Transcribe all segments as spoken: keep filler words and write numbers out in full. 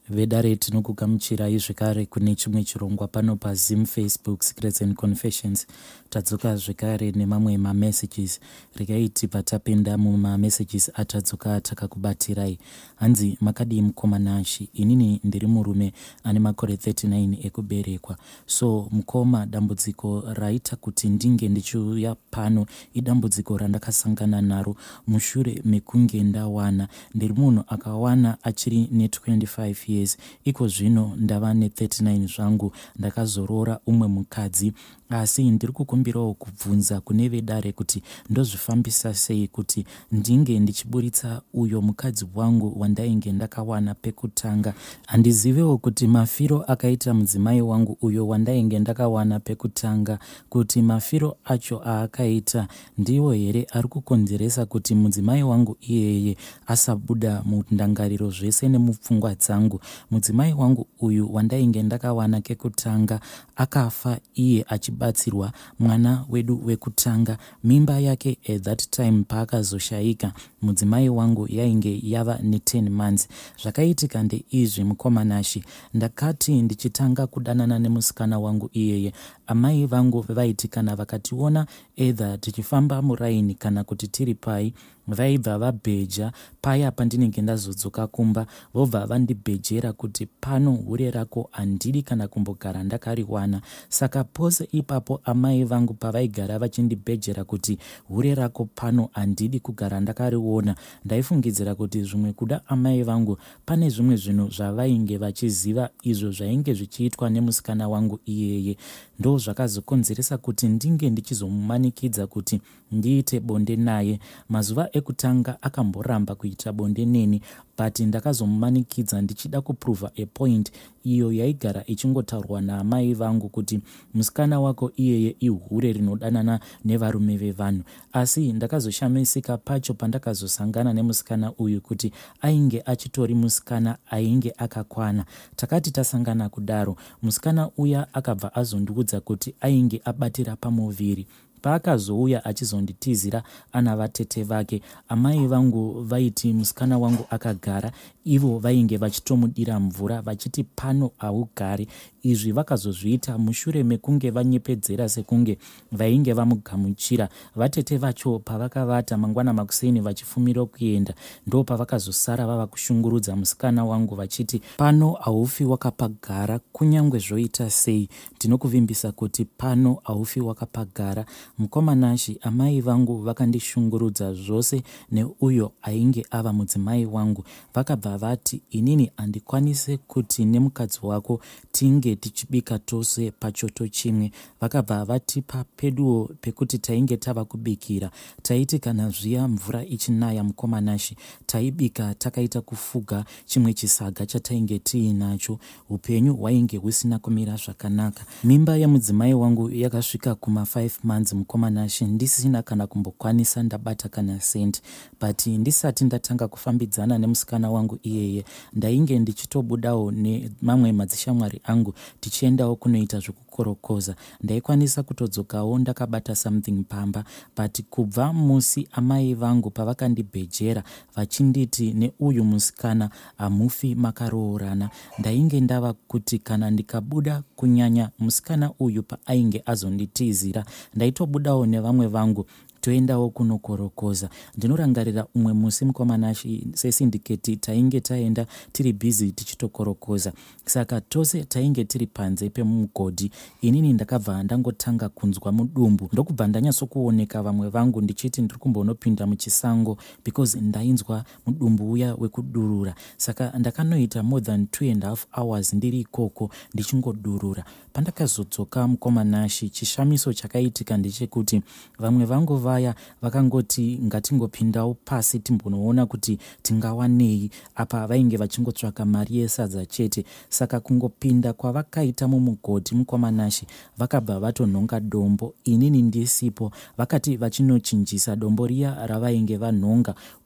vedare tinokugamuchirai zvekare kune chimwe chirongwa pano paZim Facebook Secrets and Confessions. Tadzoka zvekare nemamwe mamessages. Regai tipa tapenda mumamessages atadzoka takakubatirai. Hanzi makadi mukoma Shi, inini ndiri murume ane makore thirty-nine ekuberekwa. So mukoma, dambudziko raita kuti ndinge ndichiuya pano idambudziko randakasangana naro mushure mekunge ndawana. Ndiri munhu akawana achiri ne twenty-five years, iko zvino ndava ne thirty-nine zvangu, ndakazorora umwe mukadzi. Asi ndiri kukumbirawo kubvunza kune vedare kuti ndozvifambisa sei kuti ndinge ndichiburitsa uyo mukadzi wangu wandainge ndakawana pekutanga. Handizivewo kuti mafiro akaita mudzimai wangu uyo wandainge ndakawana pekutanga, kuti mafiro acho aakaita ndiwo here ari kukonzeresa kuti mudzimai wangu iyeye asabuda mundangariro zvese nemupfungwa dzangu. Mudzimai wangu uyu wandainge ndakawana kekutanga akafa iye achibatsirwa mwana wedu wekutanga. Mimba yake at that time paakazoshaika mudzimai wangu yainge yava ne ten months. Zvakaitika ndeizvi mukoma Shi, ndakati ndichitanga kudanana nemusikana wangu iyeye, amai vangu vaiti kana vakationa either tichifamba muraini kana kuti tiri pai, vaibva vabheja paya pandinenge ndazodzoka kumba, vobva vandibhejera kuti pano hure rako handidi kana kumbogara ndakariwana. Saka pose ipapo amai vangu pavaigara vachindibhejera kuti hure rako pano handidi kugara ndakariona, ndaifungidzira kuti zvimwe kuda amai vangu pane zvimwe zvinhu zvavainge vachiziva izvo zvainge zvichiitwa nemusikana wangu iyeye. Ndo zvakazokonzeresa kuti ndinge ndichizomumanikidza kuti ndiite bonde naye. Mazuva ekutanga akamboramba kuita bonde neni, but ndakazomumanikidza ndichida kuprova a point iyo yaigara ichingotaurwa naamai vangu kuti musikana wako iyeye ihure rinodanana nevarume vevanhu. Asi ndakazoshamisika pacho pandakazosangana nemusikana uyu kuti ainge achitori musikana ainge akakwana. Takati tasangana kudaro, musikana uya akabva azondiudza kuti ainge abatira pamuviri. Paakazouya achizonditizira ana vatete vake, amai vangu vaiti musikana wangu akagara, ivo vainge vachitomudira mvura vachiti pano haugari. Izvi vakazozviita mushure mekunge vanyepedzera sekunge vainge vamugamuchira. Vatete vacho pavakavata mangwana makuseni vachifumira kuenda, ndo pavakazosara vava kushungurudza musikana wangu vachiti pano haufi wakapagara, kunyangwe zvoita sei tinokuvimbisa kuti pano haufi wakapagara. Mukoma Shi, amai vangu vakandishungurudza zvose neuyo ainge ava mudzimai wangu. Vakabva vati inini handikwanise kuti nemukadzi wako tinge tichibika tose pachoto chimwe. Vakabva vatipa peduo pekuti tainge tava kubikira. Taiti kana zviya mvura ichinaya mukoma Shi, taibika takaita kufuga chimwe chisaga chatainge tiinacho. Upenyu hwainge husina kumira zvakanaka. Mimba yemudzimai wangu yakasvika kuma five months mukoma Shi, ndisina kana kumbokwanisa ndabata kana sendi. But ndisati ndatanga kufambidzana nemusikana wangu iyeye, ndainge ndichitobudawo nemamwe madzishamwari angu tichiendawo kunoita zvekukorokoza. Ndaikwanisa kutodzokawo ndakabata something pamba. But kubva musi amai vangu pavakandibhejera vachinditi neuyu musikana hamufi makaroorana, ndainge ndava kuti kana ndikabuda kunyanya musikana uyu paainge azonditizira, ndaitobudawo nevamwe vangu toendawo kunokorokoza. Ndinorangarira umwe musi mukoma Shi sesindiketi tainge taenda tiri busy tichitokorokoza. Saka tose tainge tiri panze pemugodhi. Inini ndakabva ndangotanga kunzwa mudumbu, ndokubva ndanyatsokuoneka vamwe vangu ndichiti ndiri kumbonopinda muchisango because ndainzwa mudumbu uya wekudurura. Saka ndakanoita more than two and a half hours ndiri ikoko ndichingodurura. Pandakazodzoka mukoma Shi, chishamiso chakaitika ndechekuti vamwe vangu vaya vakangoti ngatingopindawo pasi timbonoona kuti tingawanei. Apa vainge vachingotsvaka mari yesadza chete. Saka kungopinda kwavakaita mumugodhi mukoma Shi, vakabva vatonhonga dombo inini ndisipo. Vakati vachinochinjisa dombo riya ravainge vanhonga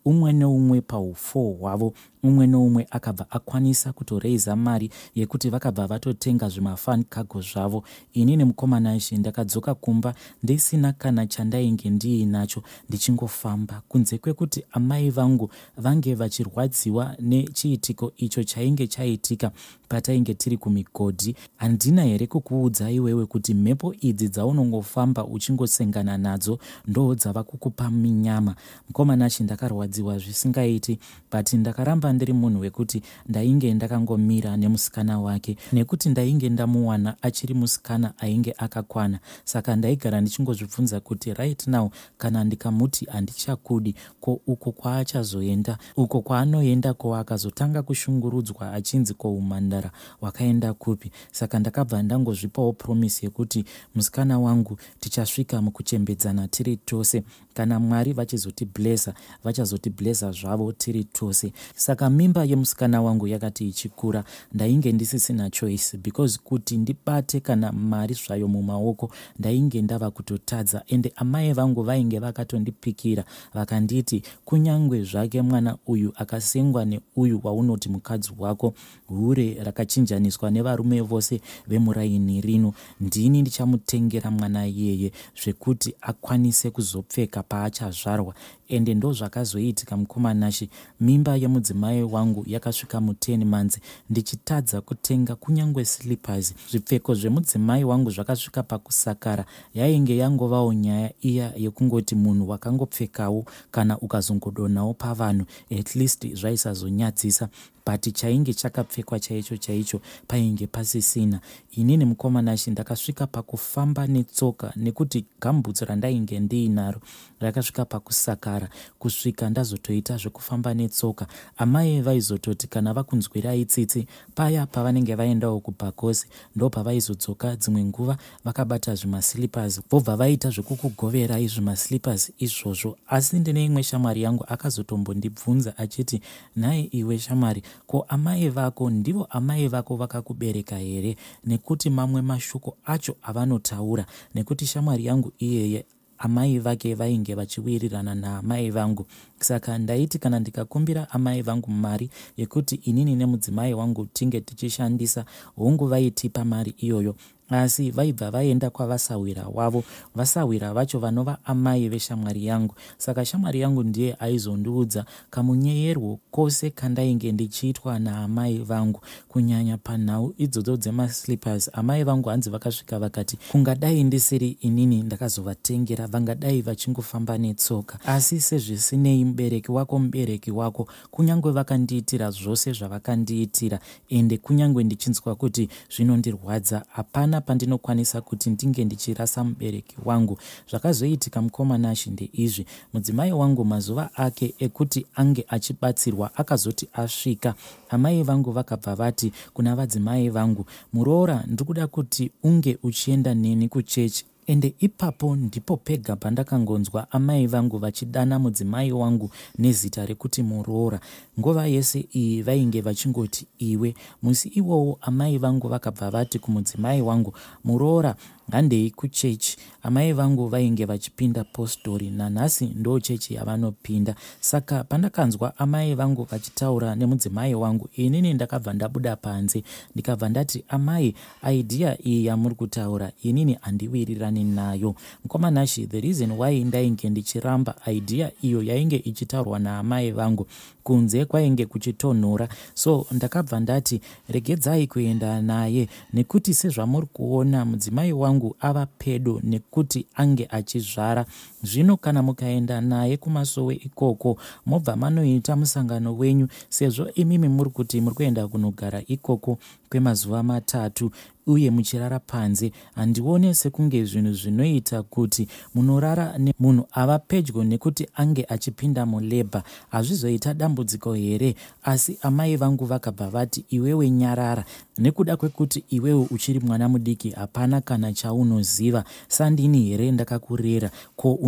umwe neumwe paufo hwavo umwe neumwe akabva akwanisa kutoreiza mari yekuti vakabva vatotenga zvimafan cargo zvavo. Inini mukomana Ishi ndakadzoka kumba ndisina kana chandainge ndiinacho, ndichingofamba kunze kwekuti amai vangu vange vachirwadziwa nechiitiko icho chainge chaitika patainge tiri kumigodhi. Handina here kukuudza iwewe kuti mhepo idzi dzaunongofamba uchingosengana nadzo ndo dzava kukupa minyama? Mukomana Ishi ndakarwadziwa zvisingaiti, but ndakaramba ndiri munhu wekuti ndainge ndakangomira nemusikana wake nekuti ndainge ndamuwana achiri musikana ainge akakwana. Saka ndaigara ndichingozvibvunza kuti right now kana ndikamuti handichakudi, ko uko kwaachazoenda, uko kwaanoenda ko akazotanga kushungurudzwa achinzi ko umhandara wakaenda kupi? Saka ndakabva ndangozvipawo promise yekuti musikana wangu tichasvika mukuchembedzana tiri tose. Kana Mwari vachizoti blessa, vachazoti blessa zvavo tiri tose. Saka mimba yemusikana wangu yakati ichikura, ndainge ndisisina choice because kuti ndibate kana mari zvayo mumaoko ndainge ndava kutotadza. Ende amai vangu vainge vakatondipikira vakanditi kunyangwe zvake mwana uyu akasengwa neuyu waunoti mukadzi wako, hure rakachinjaniswa nevarume vose vemuraini rino, ndini ndichamutengera mwana iyeye zvekuti akwanise kuzopfeka paachazvarwa. Ende ndo zvakazoitika mukomana Ishi. Mimba yemudzimai wangu yakasvika mu10 months ndichitadza kutenga kunyangwe slippers. Zvipfeko zvemudzimai wangu zvakasvika pakusakara. Yainge yangovawo nyaya iya yekungoti munhu wakangopfekawo kana ukazongodonawo pavanhu, at least zvaisazonyadzisa, but chainge chakapfekwa chaicho chaicho painge pasisina. Inini mukomana Ishi ndakasvika pakufamba netsoka nekuti gambutsu randainge ndiinaro rakasvika pakusakara, kusvika ndazotoita zvekufamba netsoka. Amai vaizototi kana vakunzwirai tsitsi paya pavanenge vaendawo kubhakosi ndo pavaizodzoka dzimwe nguva vakabata zvimaslippers vobva vaita zvekukugoverai zvimaslippers izvozvo. Asi ndine imwe shamwari yangu akazotombondibvunza achiti, nhaye iwe shamwari, ko amai vako ndivo amai vako vakakubereka here? Nekuti mamwe mashoko acho avanotaura, nekuti shamwari yangu iyeye amai vake vainge vachiwirirana naamai vangu. Saka ndaiti kana ndikakumbira amai vangu mari yekuti inini nemudzimai wangu tinge tichishandisa, hongu vaitipa mari iyoyo. Asi vaibva vaenda kwavasawira wavo, vasawira vacho vanova amai veshamwari yangu. Saka shamwari yangu ndiye aizondiudza kamunyeyerwo kose kandainge ndichiitwa naamai vangu, kunyanya panhau idzodzo dzemaslippers. Amai vangu hanzi vakasvika vakati kungadai ndisiri inini ndakazovatengera, vangadai vachingofamba netsoka. Asi sezvisinei, mubereki wako mubereki wako, kunyangwe vakandiitira zvose zvavakandiitira, ende kunyangwe ndichinzwa kuti zvinondirwadza, hapana pandinokwanisa kuti ndinge ndichirasa mubereki wangu. Zvakazoitika mukomana Ishi ndeizvi: mudzimai wangu mazuva ake ekuti ange achibatsirwa akazoti asvika, amai vangu vakabva vati kuna vadzimai vangu, muroora ndikuda kuti unge uchienda neni kuchechi. Ende ipapo ndipo pega pandakangonzwa amai vangu vachidana mudzimai wangu nezita rekuti muroora. Nguva yese iyi vainge vachingoti iwe. Musi iwowo amai vangu vakabva vati kumudzimai wangu, muroora handei kuchechi. Amai vangu vainge vachipinda postori, nanhasi ndo chechi yavanopinda. Saka pandakanzwa amai vangu vachitaura nemudzimai wangu, inini ndakabva ndabuda panze ndikabva ndati, amai, idea iyi yamuri kutaura inini handiwirirani nayo. Mukomana Ishi, the reason why ndainge ndichiramba idea iyo yainge ichitaurwa naamai vangu, kunze kwainge kuchitonhora. So ndakabva ndati regedzai kuenda naye, nekuti sezvamuri kuona mudzimai wangu ava pedo nekuti ange achizvara. Zvino kana mukaenda naye kumasowe ikoko mobva manoita musangano wenyu, sezvo imimi muri kuti muri kuenda kunogara ikoko kwemazuva matatu uye muchirara panze, handione sekunge zvinhu zvinoita kuti munorara nemunhu ava pedyo nekuti ange achipinda mulebha hazvizoita dambudziko here. Asi amai vangu vakabva vati, iwewe nyarara, nekuda kwekuti iwewe uchiri mwana mudiki hapana kana chaunoziva. Sandini here ndakakurera, ko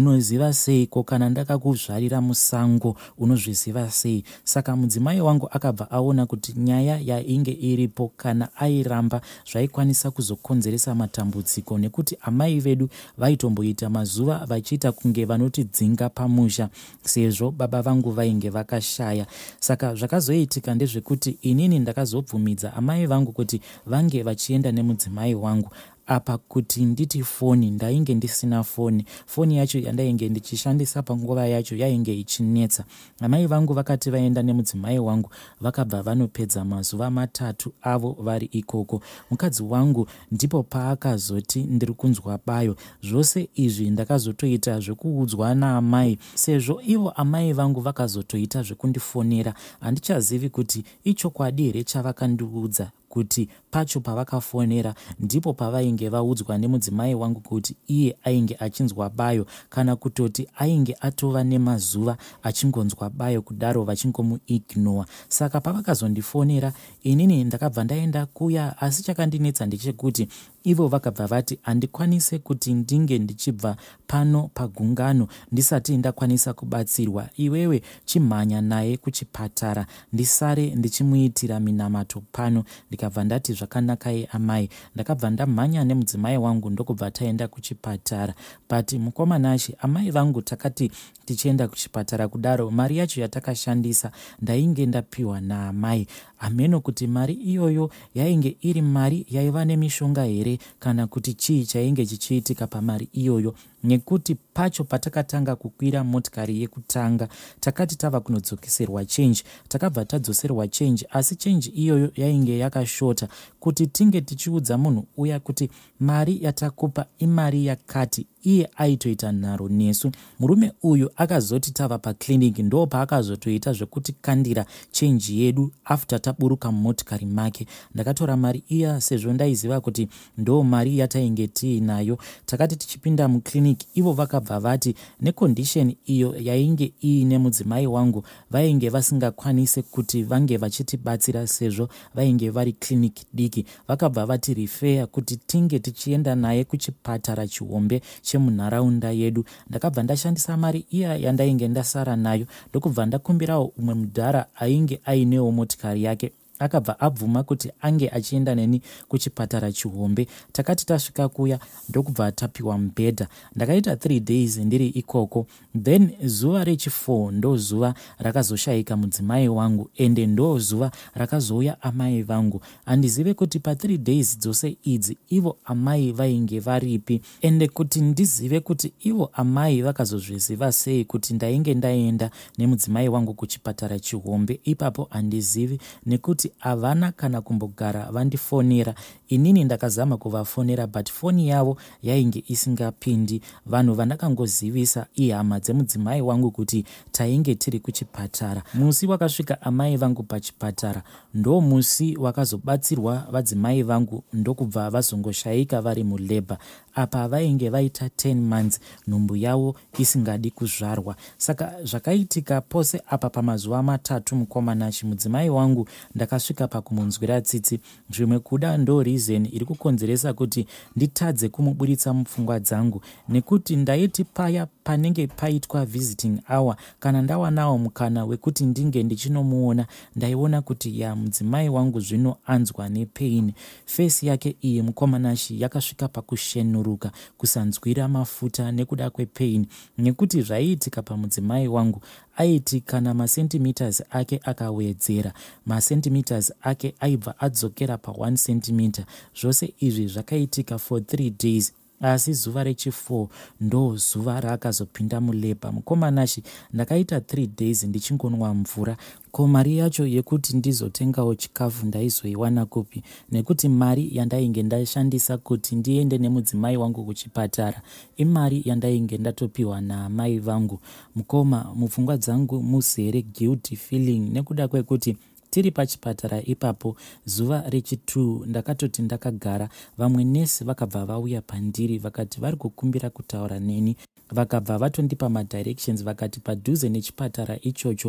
unoziva seiko? Kana ndakakuzvarira musango unozviziva sei? Saka mudzimai wangu akabva aona kuti nyaya yainge iripo kana airamba zvaikwanisa kuzokonzeresa matambudziko, nekuti amai vedu vaitomboita mazuva vachiita kunge vanotidzinga pamusha sezvo baba vangu vainge vakashaya. Saka zvakazoitika ndezvekuti inini ndakazobvumidza amai vangu kuti vange vachienda nemudzimai wangu. Apa kuti nditi foni, ndainge ndisina foni. Foni yacho yandainge ndichishandisa panguva yacho yainge ichinetsa. Amai vangu vakati vaenda nemudzimai wangu vakabva vanopedza mazuva matatu avo vari ikoko. Mukadzi wangu ndipo paakazoti ndiri kunzwa bayo. Zvose izvi ndakazotoita zvekuudzwa naamai, sezvo ivo amai vangu vakazotoita zvekundifonera. Handichazivi kuti ichokwadi here chavakandiudza, kuti pacho pavakafonera ndipo pavainge vaudzwa nemudzimai wangu kuti iye ainge achinzwa bayo, kana kutoti ainge atova nemazuva achingonzwa bayo kudaro vachingomuignora. Saka pavakazondifonera inini ndakabva ndaenda kuya, asi chakandinetsa ndechekuti ivo vakabva vati handikwanise kuti ndinge ndichibva pano pagungano ndisati ndakwanisa kubatsirwa. Iwewe chimhanya naye kuchipatara ndisare ndichimuitira minamato pano. Ndikabva ndati zvakanaka ye amai. Ndakabva ndamhanya nemudzimai wangu ndokubva taenda kuchipatara. But mukomanashi amai vangu takati tichienda kuchipatara kudaro, mari yacho yatakashandisa ndainge ndapiwa naamai. Ameno kuti mari iyoyo yainge iri mari yaiva nemishonga here kana kuti chii chainge chichiitika pamari iyoyo, nekuti pacho patakatanga kukwira motikari yekutanga takati tava kunodzokeserwa change. Takabva tadzoserwa change, asi change iyoyo yainge yakashota. Kuti tinge tichiudza munhu uya kuti mari yatakupa imari yakati, iye aitoita nharo nesu. Murume uyu akazoti tava paclinic ndo paakazotoita zvekuti kandira change yedu after taburuka mumotikari make. Ndakatora mari iya sezvo ndaiziva kuti ndo mari yatainge tiinayo. Takati tichipinda muclinic ivo vakabva vati necondition iyo yainge iine mudzimai wangu vainge vasingakwanise kuti vange vachitibatsira sezvo vainge vari clinic diki. Vakabva vati refer kuti tinge tichienda naye kuchipatara chihombe chemunharaunda yedu. Ndakabva ndashandisa mari iya yandainge ndasara nayo ndokubva ndakumbirawo umwe mudhara ainge ainewo motikari yake. Akabva abvuma kuti ange achienda neni kuchipatara chihombe. Takati tasvika kuya ndokubva tapiwa mubhedha. Ndakaita three days ndiri ikoko. Then zuva rechi-four ndo zuva rakazoshayika mudzimai wangu, ende ndo zuva rakazouya amai vangu. Handizive kuti pa three days dzose idzi ivo amai vainge varipi, ende kuti ndizive kuti ivo amai vakazozviziva sei kuti ndainge ndaenda nemudzimai wangu kuchipatara chihombe. Ipapo handizivi, nekuti havana kana kumbogara vandifonera. Inini ndakazama kuvafonera but foni yavo yainge isingapindi. Vanhu vandakangozivisa ihama dzemudzimai wangu kuti tainge tiri kuchipatara. Musi wakasvika amai vangu pachipatara ndo musi wakazobatsirwa vadzimai vangu ndokubva vazongoshayika vari mulabor. Apa vainge vaita ten months, nhumbu yavo isingadi kuzvarwa. Saka zvakaitika pose apa pamazuva matatu mukomanashi mudzimai wangu ndakasvika pakumunzwira tsitsi. Zvimwe kuda ndo reason iri kukonzeresa kuti nditadze kumuburitsa mupfungwa dzangu, nekuti ndaiti paya panenge paitwa visiting hour kana ndawanawo mukana wekuti ndinge ndichinomuona, ndaiona kuti ya mudzimai wangu zvino anzwa nepain. Face yake iyi mukomanashi yakasvika pakushenuruka, kusanzwira mafuta nekuda kwepain, nekuti zvaiitika pamudzimai wangu aiti kana masentimeters ake akawedzera, masentimeters ake aibva adzokera pa one centimeter. Zvose izvi zvakaitika for three days. Asi zuva rechi-four ndo zuva raakazopinda mulabor. Mukomanashi ndakaita three days ndichingonwa mvura. Ko mari yacho yekuti ndizotengawo chikafu ndaizoiwana kupi? Nekuti mari yandainge ndashandisa kuti ndiende nemudzimai wangu kuchipatara imari yandainge ndatopiwa naamai vangu. Mukoma, mupfungwa dzangu muzere guilty feeling nekuda kwekuti tiri pachipatara ipapo zuva rechi-two ndakatoti ndakagara. Vamwe nesi vakabva vauya pandiri vakati vari kukumbira kutaura neni. Vakabva vatondipa madirections vakati padhuze nechipatara ichocho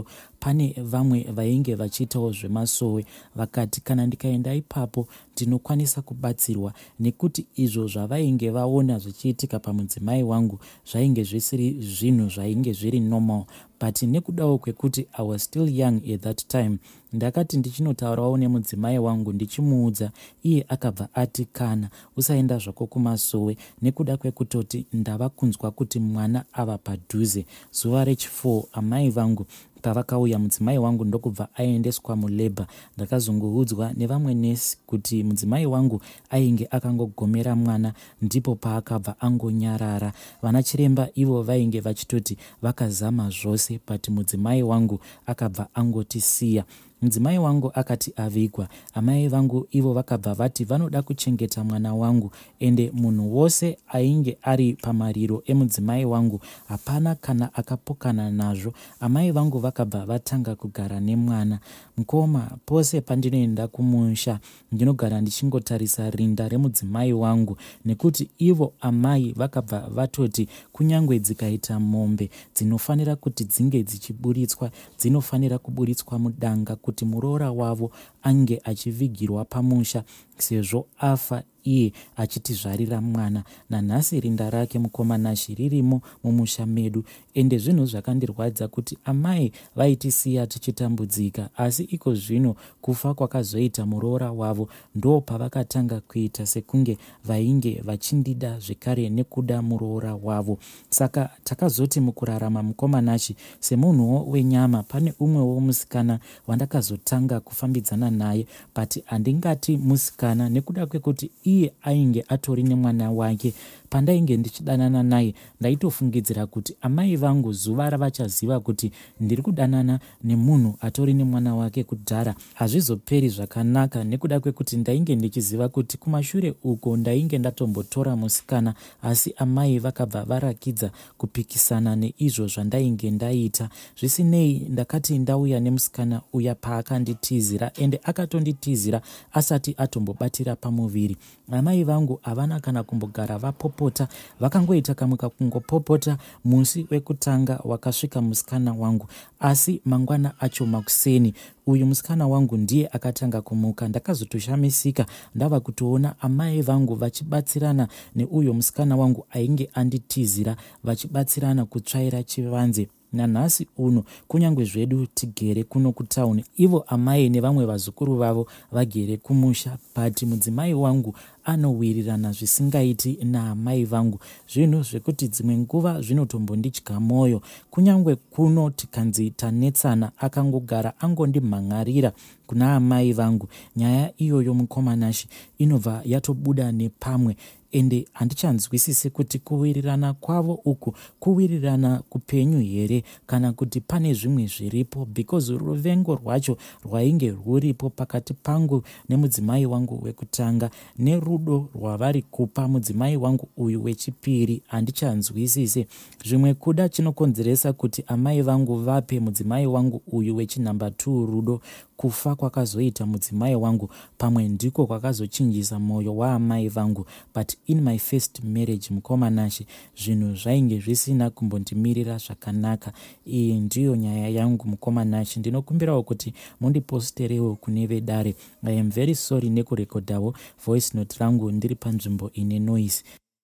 pane vamwe vainge vachiitawo zvemasowe vakati kana ndikaenda ipapo ndinokwanisa kubatsirwa, nekuti izvo zvavainge vaona zvichiitika pamudzimai wangu zvainge zvisiri zvinhu zvainge zviri normal. But nekudawo kwekuti I was still young at that time, ndakati ndichinotaurawo nemudzimai wangu ndichimuudza, iye akabva ati kana usaenda zvako kumasowe, nekuda kwekutoti ndava kunzwa kuti mwana ava padhuze. Zuva rechi4 amai vangu pavakauya, mudzimai wangu ndokubva aendeswa mulebha. Ndakazongoudzwa nevamwe nesi kuti mudzimai wangu ainge akangogomera mwana, ndipo paakabva angonyarara. Vana chiremba ivo vainge vachitoti vakazama zvose, but mudzimai wangu akabva angotisiya. Mudzimai wangu akati avigwa, amai vangu ivo vakabva vati vanoda kuchengeta mwana wangu, ende munhu wose ainge ari pamariro emudzimai wangu hapana kana akapokana nazvo. Amai vangu vakabva vatanga kugara nemwana. Mukoma, pose pandinoenda kumusha ndinogara ndichingotarisa rinda remudzimai wangu, nekuti ivo amai vakabva vatoti kunyange dzikaita mombe dzinofanira kuti dzinge dzichiburitswa, dzinofanira kuburitswa mudanga kuti muroora wavo ange achivigirwa pamusha, sezvo afa iye achitizvarira mwana. Nanhasi rinda rake mukomanashi ririmo mumusha medu, ende zvinhu zvakandirwadza kuti amai vaitisiya tichitambudzika, asi iko zvino kufa kwakazoita muroora wavo ndo pavakatanga kuita sekunge vainge vachindida zvekare nekuda muroora wavo. Saka takazoti mukurarama mukomanashi semunhuwo wenyama, pane umwewo musikana wandakazotanga kufambidzana naye, but handingati musikana nekuda kwekuti iye ainge atori nemwana wake. Pandainge ndichidanana naye ndaitofungidzira kuti amai vangu zuva ravachaziva kuti ndiri kudanana nemunhu atori nemwana wake kudhara hazvizoperi zvakanaka, nekuda kwekuti ndainge ndichiziva kuti kumashure uko ndainge ndatombotora musikana, asi amai vakabva varakidza kupikisana neizvo zvandainge ndaita. Zvisinei, ndakati ndauya nemusikana uya paakanditizira, ende akatonditizira asati atombobatira pamuviri. Amai vangu havana kana kumbogara vapopota, vakangoita kamwe kakungopopota musi wekutanga wakasvika musikana wangu, asi mangwana acho makuseni uyu musikana wangu ndiye akatanga kumuka. Ndakazotoshamisika ndava kutoona amai vangu vachibatsirana neuyo musikana wangu ainge anditizira, vachibatsirana kutsvaira chivanze. Nanhasi uno kunyange zvedu tigere kuno kutauni, ivo amai nevamwe vazukuru vavo vagere kumusha, but mudzimai wangu anowirirana zvisingaiti naamai vangu, zvinhu zvekuti dzimwe nguva zvinotombondidya mwoyo. Kunyange kuno tikanzi tanetsana akangogara angondimhan'arira kuna amai vangu. Nyaya iyoyo mukomanashi inobva yatobuda nepamwe, ende handichanzwisisi kuti kuwirirana kwavo uku kuwirirana kupenyu here kana kuti pane zvimwe zviripo, because ruvengo rwacho rwainge rwuripo pakati pangu nemudzimai wangu wekutanga nerudo rwavari kupa mudzimai wangu uyu wechipiri. Handichanzwisisi zvimwe kuda chinokonzeresa kuti amai vangu vape mudzimai wangu uyu wechinhamba two rudo. Kufa kwakazoita mudzimai wangu pamwe ndiko kwakazochinjisa mwoyo waamai vangu, but in my first marriage mukomanashi zvinhu zvainge zvisina kumbondimirira zvakanaka. Iyi ndiyo nyaya yangu mukomanashi. Ndinokumbirawo kuti mundiposterewo kune vedare. I am very sorry nekurekodhawo voice note rangu ndiri panzvimbo ine noise.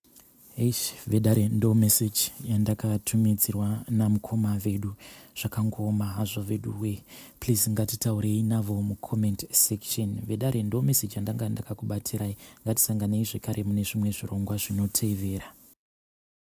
Eish, vedare ndo message yandakatumidzirwa namukoma vedu. Zvakangoma hazvo vedu we. Please ngatitaurei navo mucomment section. Vedare ndo message yandanga ndakakubatirai. Ngatisanganei zvekare mune zvimwe zvirongwa zvinotevera.